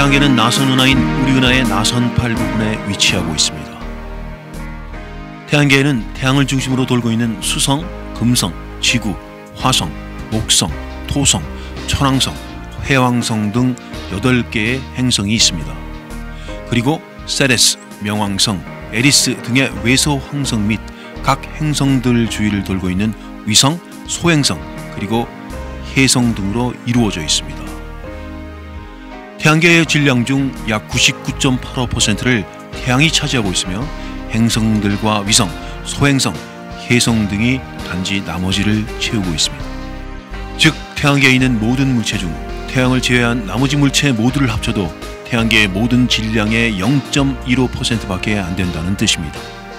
태양계는 나선 은하인 우리 은하의 나선팔 부분에 위치하고 있습니다. 태양계에는 태양을 중심으로 돌고 있는 수성, 금성, 지구, 화성, 목성, 토성, 천왕성, 해왕성 등 8개의 행성이 있습니다. 그리고 세레스, 명왕성, 에리스 등의 외소 항성 및 각 행성들 주위를 돌고 있는 위성, 소행성, 그리고 해성 등으로 이루어져 있습니다. 태양계의 질량 중 약 99.85%를 태양이 차지하고 있으며 행성들과 위성, 소행성, 해성 등이 단지 나머지를 채우고 있습니다. 즉 태양계에 있는 모든 물체 중 태양을 제외한 나머지 물체 모두를 합쳐도 태양계의 모든 질량의 0.15%밖에 안 된다는 뜻입니다.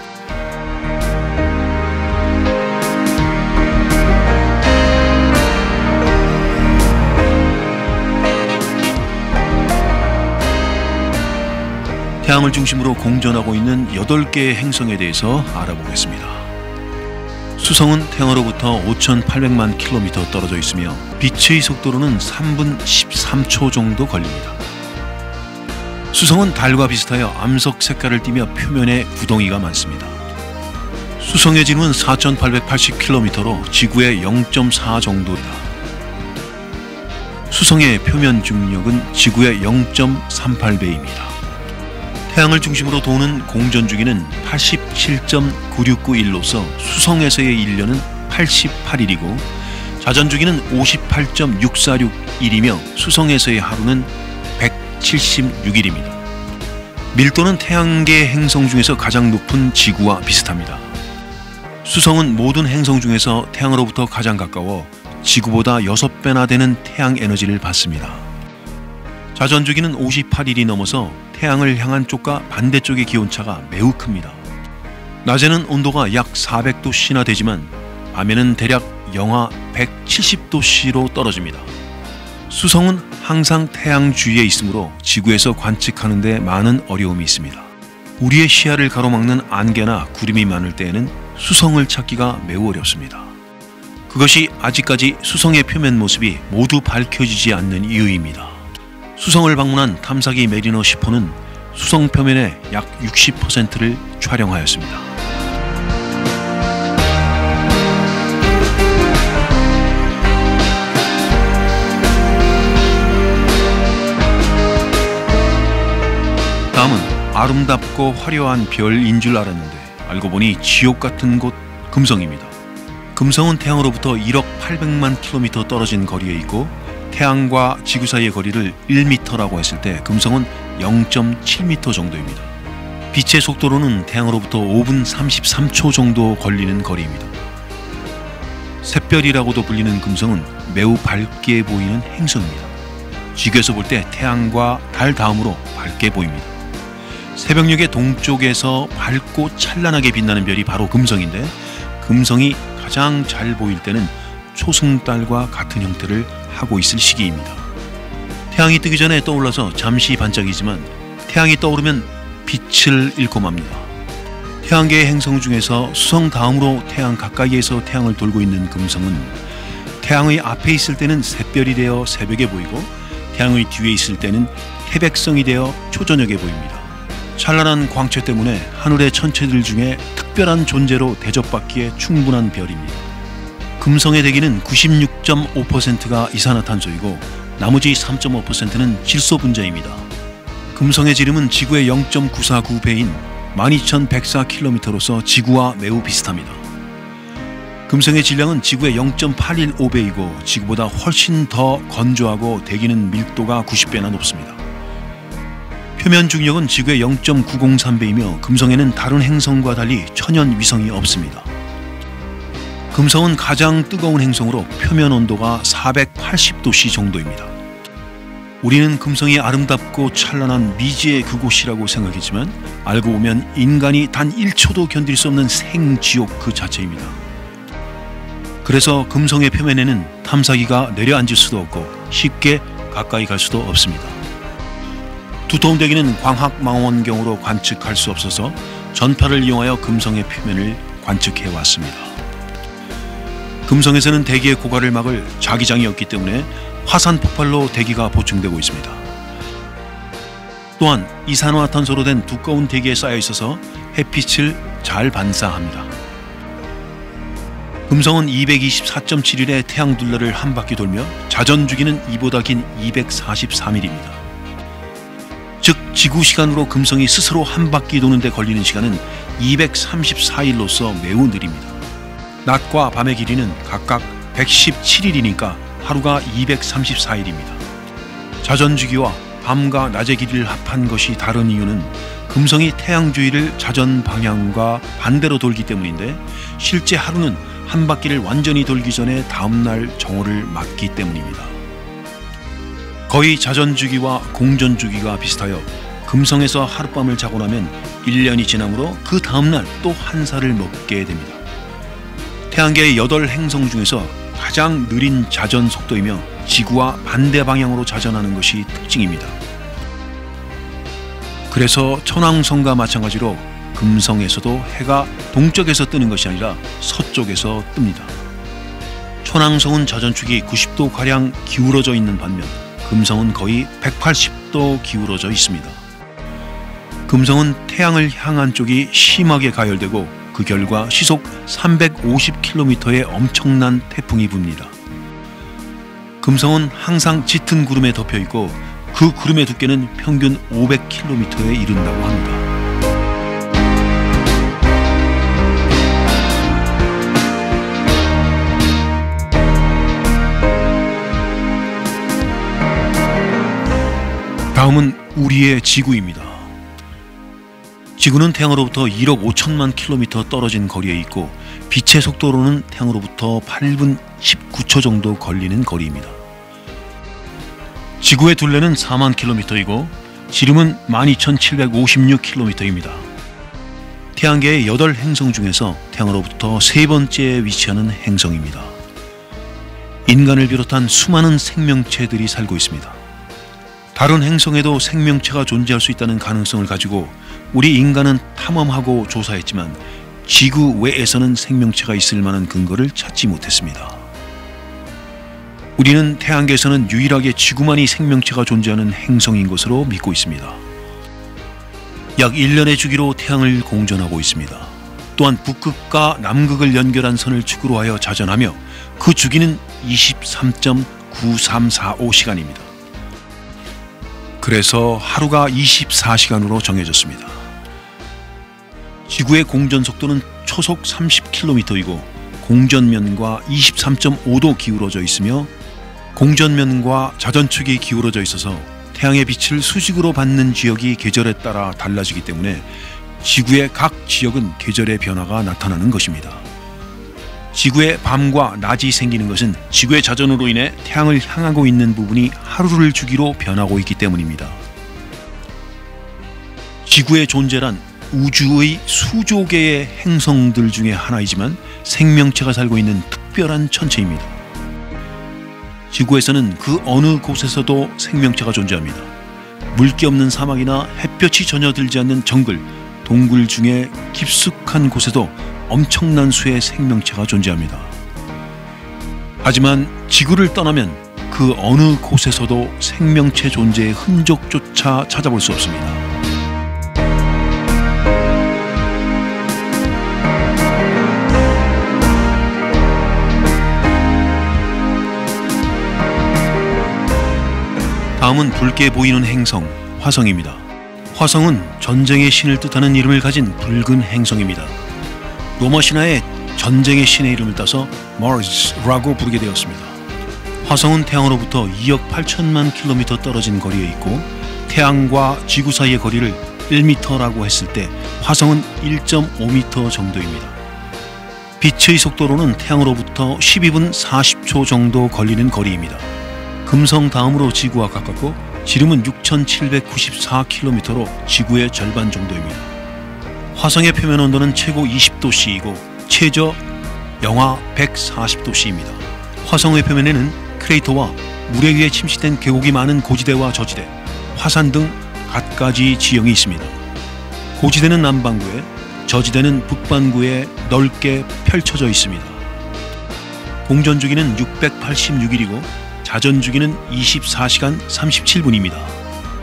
태양을 중심으로 공전하고 있는 8개의 행성에 대해서 알아보겠습니다. 수성은 태양으로부터 5,800만 킬로미터 떨어져 있으며 빛의 속도로는 3분 13초 정도 걸립니다. 수성은 달과 비슷하여 암석 색깔을 띠며 표면에 구덩이가 많습니다. 수성의 지름은 4,880킬로미터로 지구의 0.4 정도이다. 수성의 표면 중력은 지구의 0.38배입니다. 태양을 중심으로 도는 공전 주기는 87.9691로서 수성에서의 1년은 88일이고 자전 주기는 58.6461이며 수성에서의 하루는 176일입니다. 밀도는 태양계 행성 중에서 가장 높은 지구와 비슷합니다. 수성은 모든 행성 중에서 태양으로부터 가장 가까워 지구보다 6배나 되는 태양 에너지를 받습니다. 자전 주기는 58일이 넘어서 태양을 향한 쪽과 반대쪽의 기온차가 매우 큽니다. 낮에는 온도가 약 400도씨나 되지만 밤에는 대략 영하 170도씨로 떨어집니다. 수성은 항상 태양 주위에 있으므로 지구에서 관측하는 데 많은 어려움이 있습니다. 우리의 시야를 가로막는 안개나 구름이 많을 때에는 수성을 찾기가 매우 어렵습니다. 그것이 아직까지 수성의 표면 모습이 모두 밝혀지지 않는 이유입니다. 수성을 방문한 탐사기 메리너 10호는 수성 표면의 약 60%를 촬영하였습니다. 다음은 아름답고 화려한 별인 줄 알았는데 알고 보니 지옥 같은 곳 금성입니다. 금성은 태양으로부터 1억 800만 킬로미터 떨어진 거리에 있고 태양과 지구 사이의 거리를 1m라고 했을 때 금성은 0.7m 정도입니다. 빛의 속도로는 태양으로부터 5분 33초 정도 걸리는 거리입니다. 샛별이라고도 불리는 금성은 매우 밝게 보이는 행성입니다. 지구에서 볼 때 태양과 달 다음으로 밝게 보입니다. 새벽녘의 동쪽에서 밝고 찬란하게 빛나는 별이 바로 금성인데 금성이 가장 잘 보일 때는 초승달과 같은 형태를 하고 있을 시기입니다. 태양이 뜨기 전에 떠올라서 잠시 반짝이지만 태양이 떠오르면 빛을 잃고 맙니다. 태양계의 행성 중에서 수성 다음으로 태양 가까이에서 태양을 돌고 있는 금성은 태양의 앞에 있을 때는 샛별이 되어 새벽에 보이고 태양의 뒤에 있을 때는 태백성이 되어 초저녁에 보입니다. 찬란한 광채 때문에 하늘의 천체들 중에 특별한 존재로 대접받기에 충분한 별입니다. 금성의 대기는 96.5%가 이산화탄소이고 나머지 3.5%는 질소 분자입니다. 금성의 지름은 지구의 0.949배인 12,104km로서 지구와 매우 비슷합니다. 금성의 질량은 지구의 0.815배이고 지구보다 훨씬 더 건조하고 대기는 밀도가 90배나 높습니다. 표면 중력은 지구의 0.903배이며 금성에는 다른 행성과 달리 천연 위성이 없습니다. 금성은 가장 뜨거운 행성으로 표면 온도가 480도씨 정도입니다. 우리는 금성이 아름답고 찬란한 미지의 그곳이라고 생각했지만 알고 보면 인간이 단 1초도 견딜 수 없는 생지옥 그 자체입니다. 그래서 금성의 표면에는 탐사기가 내려앉을 수도 없고 쉽게 가까이 갈 수도 없습니다. 두터운 대기는 광학망원경으로 관측할 수 없어서 전파를 이용하여 금성의 표면을 관측해 왔습니다. 금성에서는 대기의 고갈을 막을 자기장이 없기 때문에 화산 폭발로 대기가 보충되고 있습니다. 또한 이산화탄소로 된 두꺼운 대기에 쌓여 있어서 햇빛을 잘 반사합니다. 금성은 224.7일의 태양 둘레를 한 바퀴 돌며 자전 주기는 이보다 긴 243일입니다. 즉 지구 시간으로 금성이 스스로 한 바퀴 도는 데 걸리는 시간은 234일로서 매우 느립니다. 낮과 밤의 길이는 각각 117일이니까 하루가 234일입니다. 자전 주기와 밤과 낮의 길이를 합한 것이 다른 이유는 금성이 태양 주위를 자전 방향과 반대로 돌기 때문인데, 실제 하루는 한 바퀴를 완전히 돌기 전에 다음날 정오를 맞기 때문입니다. 거의 자전 주기와 공전 주기가 비슷하여 금성에서 하룻밤을 자고 나면 1년이 지나므로 그 다음날 또 한 살을 먹게 됩니다. 태양계의 8행성 중에서 가장 느린 자전 속도이며 지구와 반대 방향으로 자전하는 것이 특징입니다. 그래서 천왕성과 마찬가지로 금성에서도 해가 동쪽에서 뜨는 것이 아니라 서쪽에서 뜹니다. 천왕성은 자전축이 90도가량 기울어져 있는 반면 금성은 거의 180도 기울어져 있습니다. 금성은 태양을 향한 쪽이 심하게 가열되고 그 결과 시속 350km의 엄청난 태풍이 붑니다. 금성은 항상 짙은 구름에 덮여 있고 그 구름의 두께는 평균 500km에 이른다고 합니다. 다음은 우리의 지구입니다. 지구는 태양으로부터 1억 5천만 킬로미터 떨어진 거리에 있고 빛의 속도로는 태양으로부터 8분 19초 정도 걸리는 거리입니다. 지구의 둘레는 4만 킬로미터이고 지름은 12,756킬로미터입니다. 태양계의 8행성 중에서 태양으로부터 세 번째에 위치하는 행성입니다. 인간을 비롯한 수많은 생명체들이 살고 있습니다. 다른 행성에도 생명체가 존재할 수 있다는 가능성을 가지고 우리 인간은 탐험하고 조사했지만 지구 외에서는 생명체가 있을 만한 근거를 찾지 못했습니다. 우리는 태양계에서는 유일하게 지구만이 생명체가 존재하는 행성인 것으로 믿고 있습니다. 약 1년의 주기로 태양을 공전하고 있습니다. 또한 북극과 남극을 연결한 선을 축으로 하여 자전하며 그 주기는 23.9345시간입니다. 그래서 하루가 24시간으로 정해졌습니다. 지구의 공전 속도는 초속 30km이고 공전면과 23.5도 기울어져 있으며 공전면과 자전축이 기울어져 있어서 태양의 빛을 수직으로 받는 지역이 계절에 따라 달라지기 때문에 지구의 각 지역은 계절의 변화가 나타나는 것입니다. 지구의 밤과 낮이 생기는 것은 지구의 자전으로 인해 태양을 향하고 있는 부분이 하루를 주기로 변하고 있기 때문입니다. 지구의 존재란 우주의 수조 개의 행성들 중에 하나이지만 생명체가 살고 있는 특별한 천체입니다. 지구에서는 그 어느 곳에서도 생명체가 존재합니다. 물기 없는 사막이나 햇볕이 전혀 들지 않는 정글, 동굴 중에 깊숙한 곳에도 엄청난 수의 생명체가 존재합니다. 하지만 지구를 떠나면 그 어느 곳에서도 생명체 존재의 흔적조차 찾아볼 수 없습니다. 다음은 붉게 보이는 행성, 화성입니다. 화성은 전쟁의 신을 뜻하는 이름을 가진 붉은 행성입니다. 로마 신화에 전쟁의 신의 이름을 따서 마르스라고 부르게 되었습니다. 화성은 태양으로부터 2억 8천만 킬로미터 떨어진 거리에 있고 태양과 지구 사이의 거리를 1m라고 했을 때 화성은 1.5m 정도입니다. 빛의 속도로는 태양으로부터 12분 40초 정도 걸리는 거리입니다. 금성 다음으로 지구와 가깝고 지름은 6,794km로 지구의 절반 정도입니다. 화성의 표면 온도는 최고 20도씨이고 최저 영하 140도씨입니다. 화성의 표면에는 크레이터와 물에 의해 침식된 계곡이 많은 고지대와 저지대, 화산 등 갖가지 지형이 있습니다. 고지대는 남반구에, 저지대는 북반구에 넓게 펼쳐져 있습니다. 공전 주기는 686일이고 자전 주기는 24시간 37분입니다.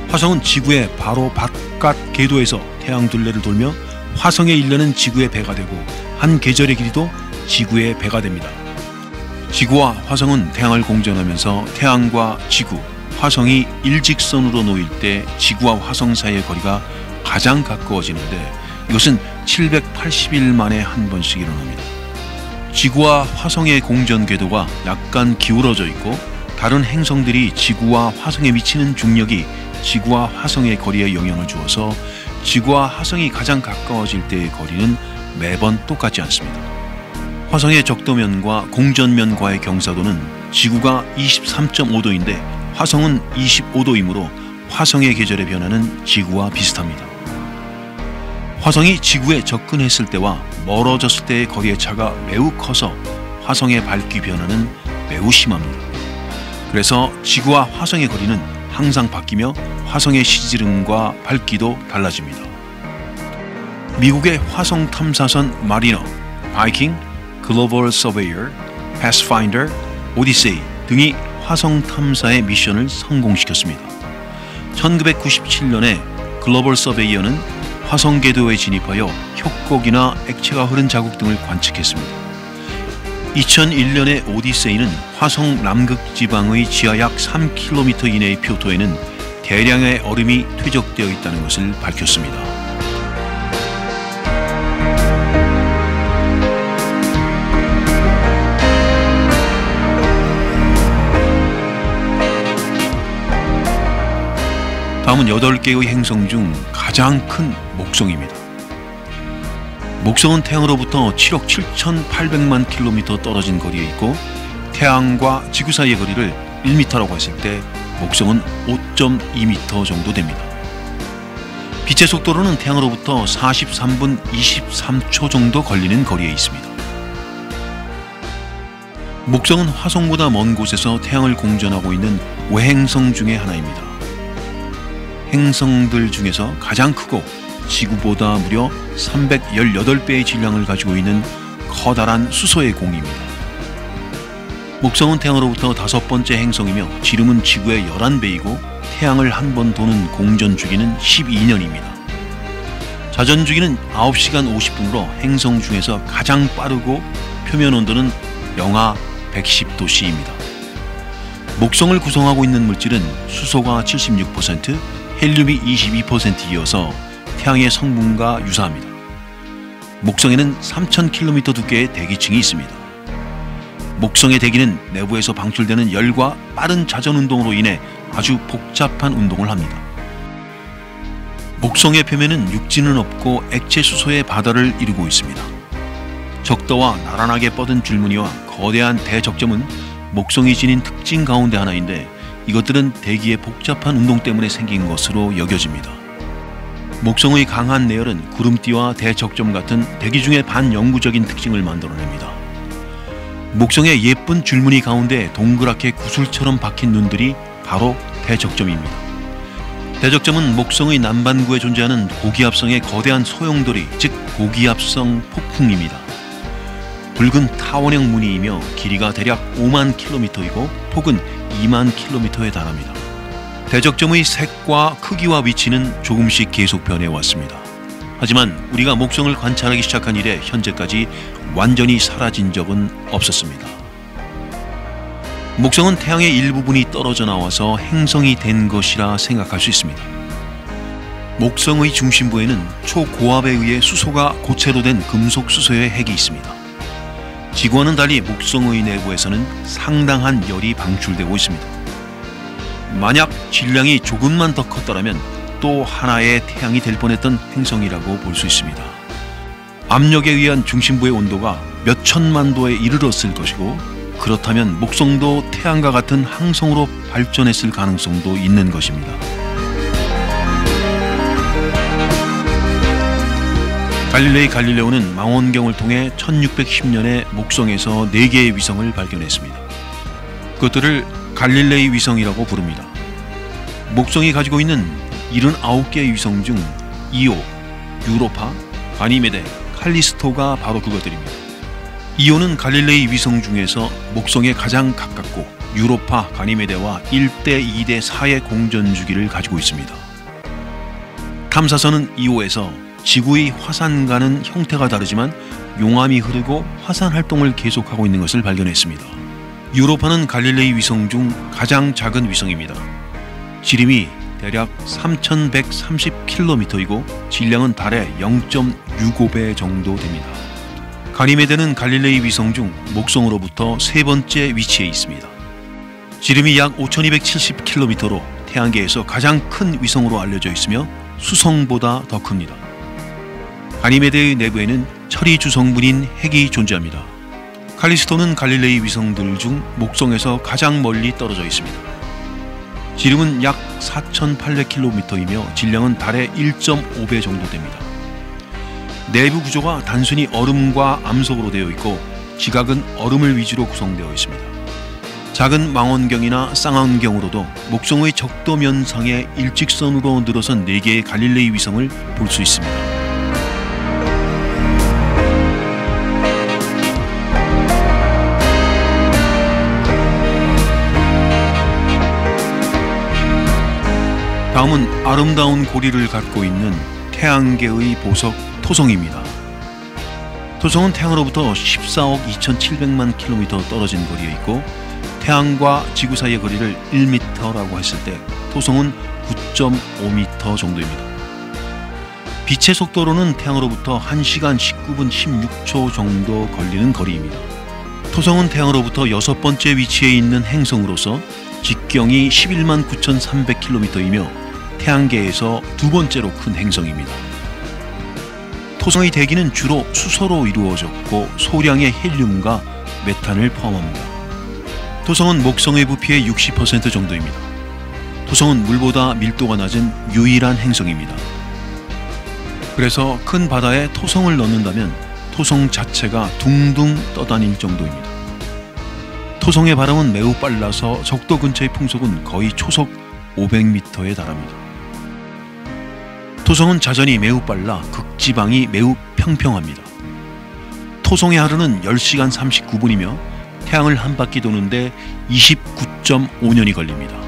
화성은 지구의 바로 바깥 궤도에서 태양 둘레를 돌며 화성에 이르는 지구의 배가 되고 한 계절의 길이도 지구의 배가 됩니다. 지구와 화성은 태양을 공전하면서 태양과 지구, 화성이 일직선으로 놓일 때 지구와 화성 사이의 거리가 가장 가까워지는데 이것은 780일 만에 한 번씩 일어납니다. 지구와 화성의 공전 궤도가 약간 기울어져 있고 다른 행성들이 지구와 화성에 미치는 중력이 지구와 화성의 거리에 영향을 주어서 지구와 화성이 가장 가까워질 때의 거리는 매번 똑같지 않습니다. 화성의 적도면과 공전면과의 경사도는 지구가 23.5도인데 화성은 25도이므로 화성의 계절의 변화는 지구와 비슷합니다. 화성이 지구에 접근했을 때와 멀어졌을 때의 거리의 차가 매우 커서 화성의 밝기 변화는 매우 심합니다. 그래서 지구와 화성의 거리는 항상 바뀌며 화성의 시지름과 밝기도 달라집니다. 미국의 화성 탐사선 마리너, 바이킹, 글로벌 서베이어, 패스파인더, 오디세이 등이 화성 탐사의 미션을 성공시켰습니다. 1997년에 글로벌 서베이어는 화성 궤도에 진입하여 협곡이나 액체가 흐른 자국 등을 관측했습니다. 2001년에 오디세이는 화성 남극 지방의 지하 약 3km 이내의 표토에는 대량의 얼음이 퇴적되어 있다는 것을 밝혔습니다. 다음은 8개의 행성 중 가장 큰 목성입니다. 목성은 태양으로부터 7억 7,800만 킬로미터 떨어진 거리에 있고 태양과 지구 사이의 거리를 1m라고 했을 때 목성은 5.2m 정도 됩니다. 빛의 속도로는 태양으로부터 43분 23초 정도 걸리는 거리에 있습니다. 목성은 화성보다 먼 곳에서 태양을 공전하고 있는 외행성 중의 하나입니다. 행성들 중에서 가장 크고 지구보다 무려 318배의 질량을 가지고 있는 커다란 수소의 공입니다. 목성은 태양으로부터 5번째 행성이며 지름은 지구의 11배이고 태양을 한 번 도는 공전 주기는 12년입니다. 자전 주기는 9시간 50분으로 행성 중에서 가장 빠르고 표면 온도는 영하 110도씨입니다. 목성을 구성하고 있는 물질은 수소가 76%, 헬륨이 22%이어서 태양의 성분과 유사합니다. 목성에는 3,000km 두께의 대기층이 있습니다. 목성의 대기는 내부에서 방출되는 열과 빠른 자전 운동으로 인해 아주 복잡한 운동을 합니다. 목성의 표면은 육지는 없고 액체 수소의 바다를 이루고 있습니다. 적도와 나란하게 뻗은 줄무늬와 거대한 대적점은 목성이 지닌 특징 가운데 하나인데 이것들은 대기의 복잡한 운동 때문에 생긴 것으로 여겨집니다. 목성의 강한 내열은 구름띠와 대적점 같은 대기 중의 반영구적인 특징을 만들어냅니다. 목성의 예쁜 줄무늬 가운데 동그랗게 구슬처럼 박힌 눈들이 바로 대적점입니다. 대적점은 목성의 남반구에 존재하는 고기압성의 거대한 소용돌이, 즉 고기압성 폭풍입니다. 붉은 타원형 무늬이며 길이가 대략 5만 킬로미터이고 폭은 2만 킬로미터에 달합니다. 대적점의 색과 크기와 위치는 조금씩 계속 변해왔습니다. 하지만 우리가 목성을 관찰하기 시작한 이래 현재까지 완전히 사라진 적은 없었습니다. 목성은 태양의 일부분이 떨어져 나와서 행성이 된 것이라 생각할 수 있습니다. 목성의 중심부에는 초고압에 의해 수소가 고체로 된 금속 수소의 핵이 있습니다. 지구와는 달리 목성의 내부에서는 상당한 열이 방출되고 있습니다. 만약 질량이 조금만 더 컸더라면 또 하나의 태양이 될 뻔했던 행성이라고 볼 수 있습니다. 압력에 의한 중심부의 온도가 몇 천만 도에 이르렀을 것이고 그렇다면 목성도 태양과 같은 항성으로 발전했을 가능성도 있는 것입니다. 갈릴레이 갈릴레오는 망원경을 통해 1610년에 목성에서 4개의 위성을 발견했습니다. 그것들을 갈릴레이 위성이라고 부릅니다. 목성이 가지고 있는 79개의 위성 중 이오, 유로파, 가니메데, 칼리스토가 바로 그것들입니다. 이오는 갈릴레이 위성 중에서 목성에 가장 가깝고 유로파 가니메데와 1대 2대 4의 공전 주기를 가지고 있습니다. 탐사선은 2호에서 지구의 화산과는 형태가 다르지만 용암이 흐르고 화산 활동을 계속하고 있는 것을 발견했습니다. 유로파는 갈릴레이 위성 중 가장 작은 위성입니다. 지름이 대략 3,130km이고 질량은 달의 0.65배 정도 됩니다. 가니메데는 갈릴레이 위성 중 목성으로부터 세 번째 위치에 있습니다. 지름이 약 5,270km로 태양계에서 가장 큰 위성으로 알려져 있으며 수성보다 더 큽니다. 가니메데의 내부에는 철이 주성분인 핵이 존재합니다. 칼리스토는 갈릴레이 위성들 중 목성에서 가장 멀리 떨어져 있습니다. 지름은 약 4,800km이며 질량은 달의 1.5배 정도 됩니다. 내부 구조가 단순히 얼음과 암석으로 되어 있고 지각은 얼음을 위주로 구성되어 있습니다. 작은 망원경이나 쌍안경으로도 목성의 적도면상에 일직선으로 늘어선 4개의 갈릴레이 위성을 볼 수 있습니다. 다음은 아름다운 고리를 갖고 있는 태양계의 보석 토성입니다. 토성은 태양으로부터 14억 2,700만 킬로미터 떨어진 거리에 있고 태양과 지구 사이의 거리를 1m라고 했을 때 토성은 9.5m 정도입니다. 빛의 속도로는 태양으로부터 1시간 19분 16초 정도 걸리는 거리입니다. 토성은 태양으로부터 6번째 위치에 있는 행성으로서 직경이 11만 9,300km이며 태양계에서 2번째로 큰 행성입니다. 토성의 대기는 주로 수소로 이루어졌고 소량의 헬륨과 메탄을 포함합니다. 토성은 목성의 부피의 60% 정도입니다. 토성은 물보다 밀도가 낮은 유일한 행성입니다. 그래서 큰 바다에 토성을 넣는다면 토성 자체가 둥둥 떠다닐 정도입니다. 토성의 바람은 매우 빨라서 적도 근처의 풍속은 거의 초속 500m에 달합니다. 토성은 자전이 매우 빨라 극지방이 매우 평평합니다. 토성의 하루는 10시간 39분이며 태양을 한 바퀴 도는데 29.5년이 걸립니다.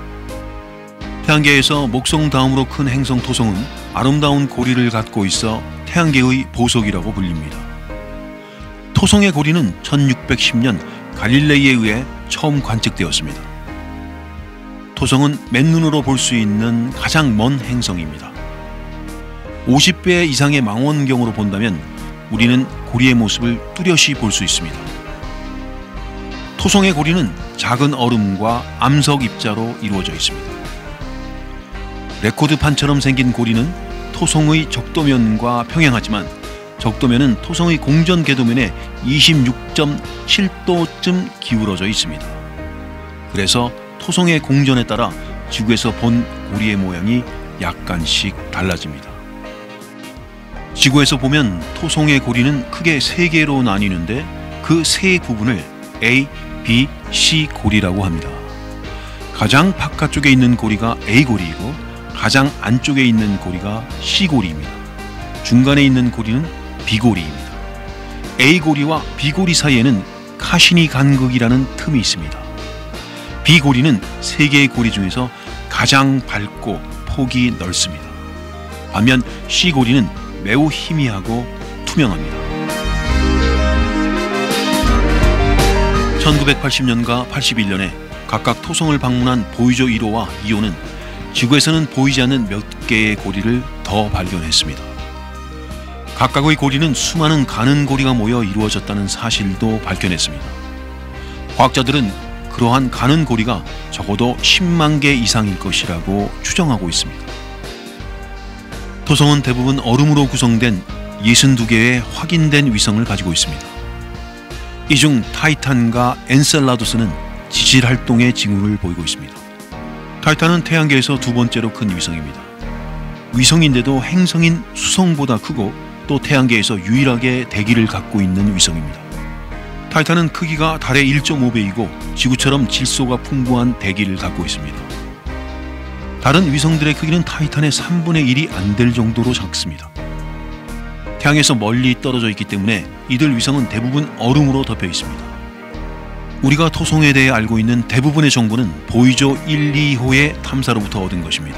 태양계에서 목성 다음으로 큰 행성 토성은 아름다운 고리를 갖고 있어 태양계의 보석이라고 불립니다. 토성의 고리는 1610년 갈릴레이에 의해 처음 관측되었습니다. 토성은 맨눈으로 볼 수 있는 가장 먼 행성입니다. 50배 이상의 망원경으로 본다면 우리는 고리의 모습을 뚜렷이 볼 수 있습니다. 토성의 고리는 작은 얼음과 암석 입자로 이루어져 있습니다. 레코드판처럼 생긴 고리는 토성의 적도면과 평행하지만 적도면은 토성의 공전 궤도면에 26.7도쯤 기울어져 있습니다. 그래서 토성의 공전에 따라 지구에서 본 고리의 모양이 약간씩 달라집니다. 지구에서 보면 토성의 고리는 크게 3개로 나뉘는데 그 세 부분을 A, B, C 고리라고 합니다. 가장 바깥쪽에 있는 고리가 A 고리이고 가장 안쪽에 있는 고리가 C 고리입니다. 중간에 있는 고리는 B 고리입니다. A 고리와 B 고리 사이에는 카시니 간극이라는 틈이 있습니다. B 고리는 3개의 고리 중에서 가장 밝고 폭이 넓습니다. 반면 C 고리는 매우 희미하고 투명합니다. 1980년과 81년에 각각 토성을 방문한 보이저 1호와 2호는 지구에서는 보이지 않는 몇 개의 고리를 더 발견했습니다. 각각의 고리는 수많은 가는 고리가 모여 이루어졌다는 사실도 밝혀냈습니다. 과학자들은 그러한 가는 고리가 적어도 10만 개 이상일 것이라고 추정하고 있습니다. 토성은 대부분 얼음으로 구성된 62개의 확인된 위성을 가지고 있습니다. 이 중 타이탄과 엔셀라두스는 지질 활동의 징후를 보이고 있습니다. 타이탄은 태양계에서 2번째로 큰 위성입니다. 위성인데도 행성인 수성보다 크고 또 태양계에서 유일하게 대기를 갖고 있는 위성입니다. 타이탄은 크기가 달의 1.5배이고 지구처럼 질소가 풍부한 대기를 갖고 있습니다. 다른 위성들의 크기는 타이탄의 3분의 1이 안 될 정도로 작습니다. 태양에서 멀리 떨어져 있기 때문에 이들 위성은 대부분 얼음으로 덮여 있습니다. 우리가 토성에 대해 알고 있는 대부분의 정보는 보이저 1, 2호의 탐사로부터 얻은 것입니다.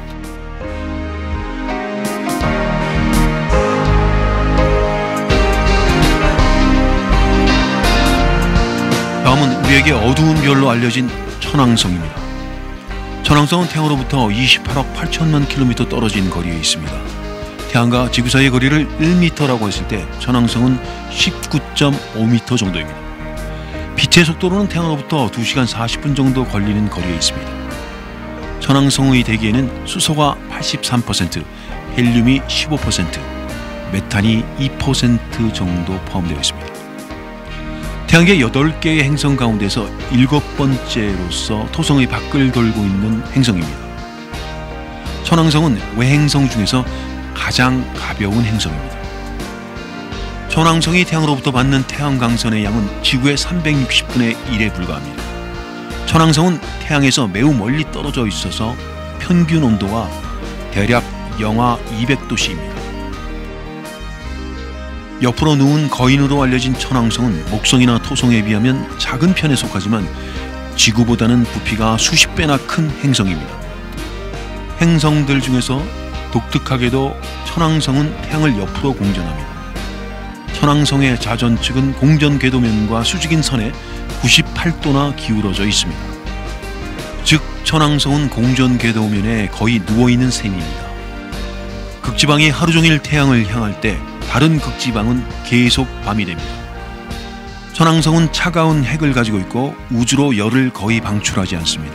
다음은 우리에게 어두운 별로 알려진 천왕성입니다. 천왕성은 태양으로부터 28억 8천만 킬로미터 떨어진 거리에 있습니다. 태양과 지구 사이의 거리를 1m라고 했을 때 천왕성은 19.5m 정도입니다. 빛의 속도로는 태양으로부터 2시간 40분 정도 걸리는 거리에 있습니다. 천왕성의 대기에는 수소가 83%, 헬륨이 15%, 메탄이 2% 정도 포함되어 있습니다. 태양계 8개의 행성 가운데서 7번째로서 토성의 밖을 돌고 있는 행성입니다. 천왕성은 외행성 중에서 가장 가벼운 행성입니다. 천왕성이 태양으로부터 받는 태양광선의 양은 지구의 360분의 1에 불과합니다. 천왕성은 태양에서 매우 멀리 떨어져 있어서 평균 온도가 대략 영하 200도씨입니다. 옆으로 누운 거인으로 알려진 천왕성은 목성이나 토성에 비하면 작은 편에 속하지만 지구보다는 부피가 수십 배나 큰 행성입니다. 행성들 중에서 독특하게도 천왕성은 태양을 옆으로 공전합니다. 천왕성의 자전축은 공전 궤도면과 수직인 선에 98도나 기울어져 있습니다. 즉 천왕성은 공전 궤도면에 거의 누워있는 셈입니다. 극지방이 하루 종일 태양을 향할 때 다른 극지방은 계속 밤이 됩니다. 천왕성은 차가운 핵을 가지고 있고 우주로 열을 거의 방출하지 않습니다.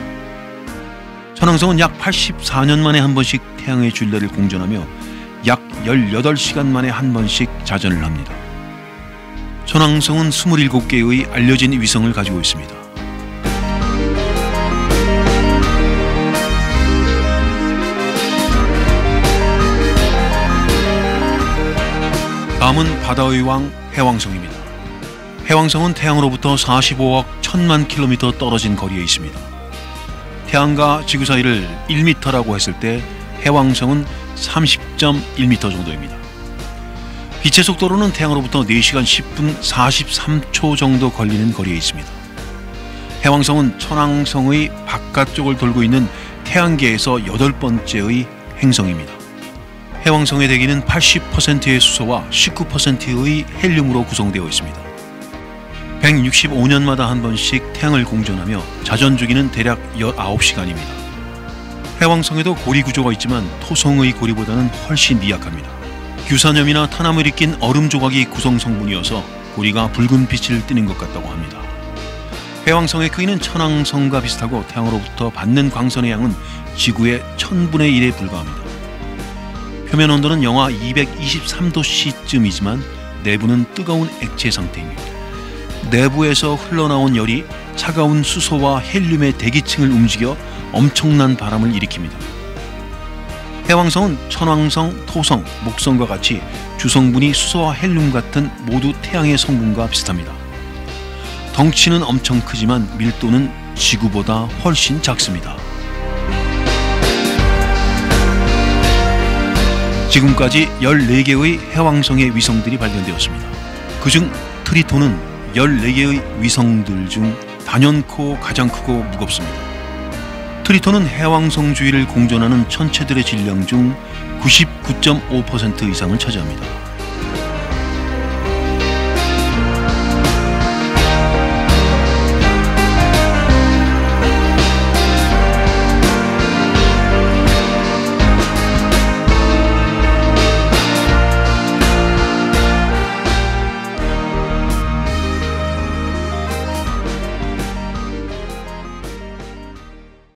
천왕성은 약 84년 만에 한 번씩 태양의 줄레를 공전하며 약 18시간 만에 한 번씩 자전을 합니다. 천왕성은 27개의 알려진 위성을 가지고 있습니다. 다음은 바다의 왕 해왕성입니다. 해왕성은 태양으로부터 45억 1000만 킬로미터 떨어진 거리에 있습니다. 태양과 지구 사이를 1m라고 했을 때 해왕성은 30.1m 정도입니다. 빛의 속도로는 태양으로부터 4시간 10분 43초 정도 걸리는 거리에 있습니다. 해왕성은 천왕성의 바깥쪽을 돌고 있는 태양계에서 8번째의 행성입니다. 해왕성의 대기는 80%의 수소와 19%의 헬륨으로 구성되어 있습니다. 165년마다 한 번씩 태양을 공전하며 자전 주기는 대략 19시간입니다. 해왕성에도 고리 구조가 있지만 토성의 고리보다는 훨씬 미약합니다. 규산염이나 탄화물이 낀 얼음 조각이 구성 성분이어서 고리가 붉은 빛을 띠는 것 같다고 합니다. 해왕성의 크기는 천왕성과 비슷하고 태양으로부터 받는 광선의 양은 지구의 1000분의 1에 불과합니다. 표면 온도는 영하 223도씨쯤이지만 내부는 뜨거운 액체 상태입니다. 내부에서 흘러나온 열이 차가운 수소와 헬륨의 대기층을 움직여 엄청난 바람을 일으킵니다. 해왕성은 천왕성, 토성, 목성과 같이 주성분이 수소와 헬륨 같은 모두 태양의 성분과 비슷합니다. 덩치는 엄청 크지만 밀도는 지구보다 훨씬 작습니다. 지금까지 14개의 해왕성의 위성들이 발견되었습니다. 그중 트리톤은 14개의 위성들 중 단연코 가장 크고 무겁습니다. 트리톤은 해왕성 주위를 공전하는 천체들의 질량 중 99.5% 이상을 차지합니다.